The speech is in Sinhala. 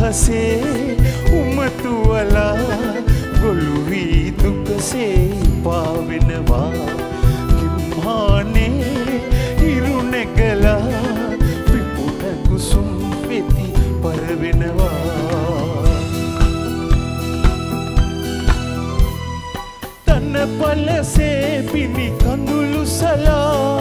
අහසේ උමතුවලා ගොළු වී දුකසේ පාවෙනවා කිම්හානේ ඉරු නැගලා පිපුණ කුසුම් වෙති පරවෙනවා තනපලසේ පිණි කඳුළු සලා